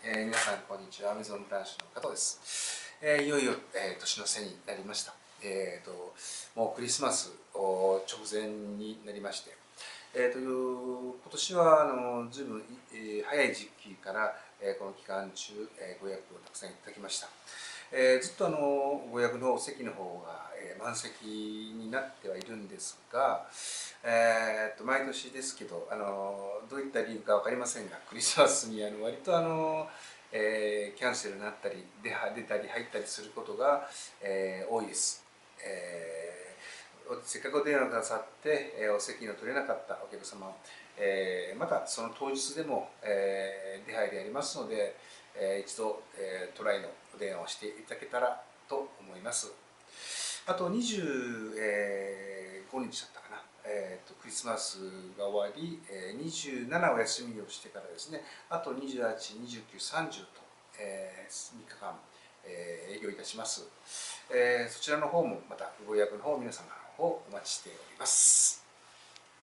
皆さんこんにちは。メゾンブランシュの加藤です。いよいよ、年の瀬になりました。もうクリスマス直前になりまして、今年はずいぶん、早い時期から、この期間中、ご予約をたくさんいただきました。ずっとご予約の席の方が、満席になってはいるんですが、毎年ですけど、どういった理由か分かりませんが、クリスマスに割とキャンセルになったり出たり入ったりすることが、多いです。せっかくお電話くださって、お席の取れなかったお客様、またその当日でも、出入りありますので、一度、トライのお電話をしていただけたらと思います。あと25日だったかな、クリスマスが終わり、27お休みをしてからですね、あと28、29、30と、3日間、営業いたします。そちらの方もまたご予約の方皆様の方お待ちしております。